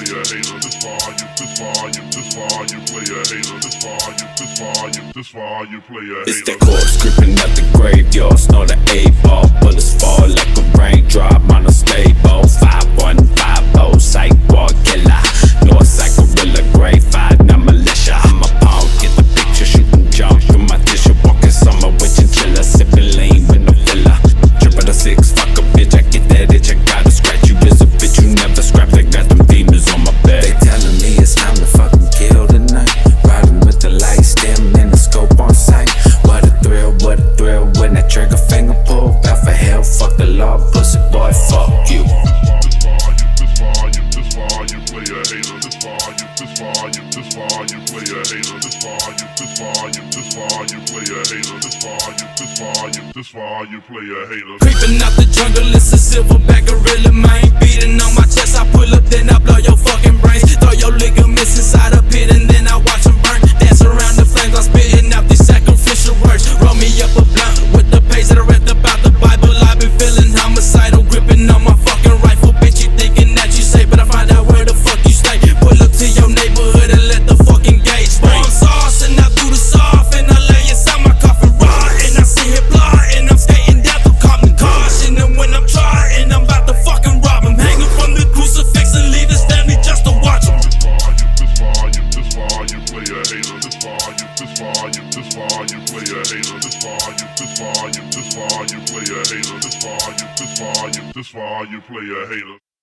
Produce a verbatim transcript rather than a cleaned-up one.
player hater. This volume, this volume, this volume, player hater. This volume, this volume, this volume, player hater. It's that corpse creeping out the graveyard, snort the A-ball, bullets fall like a raindrop on a stable. Five one five oh, psych war killer, Northside gorilla, grade five, not militia. I'm a pawn, get the picture, shooting jump through my tissue, walking summer with chinchilla, sipping lean with no filler. Triple the six, fuck a bitch, I get that itch, I gotta scratch you. Is a bitch you never scrapped, I got them demons on my back. They telling me it's time to fucking kill tonight, riding with the light, stem and the scope on sight. What a thrill, what a thrill when that trigger finger pull. Bout for hell, fuck the law, pussy boy, fuck you. This volume, this volume, player hater. This volume, this volume, this volume, player hater. This volume, this volume, this volume, player hater. This volume, this volume, this volume, player hater. Creeping out the jungle, it's a silverback gorilla, man. Beating on my chest, I pull up, then I blow your fucking brains. Throw your ligaments inside a pit, and then I watch them burn. Dance around the flames, I'm spitting out these sacrificial words. Roll me up a blunt with the page that I read about the Bible. I've been feeling homicidal, gripping on my fucking rifle. Bitch, you thinking that you safe, but I find out where the fuck you stay. Pull up to your neighborhood and let the fucking gauge spray. I'm sauce and I do the soft, and I lay inside my coffin raw, and I see it blood, and I'm skating down through Compton. Caution, and when I'm trying, I'm about to fucking rob him. Hanging from the crucifix and leave his family just to watch him. This volume, this volume, player hater. This volume, this volume, this volume, player hater. This volume, this volume, this volume, player hater. This volume, this volume, this volume, player hater.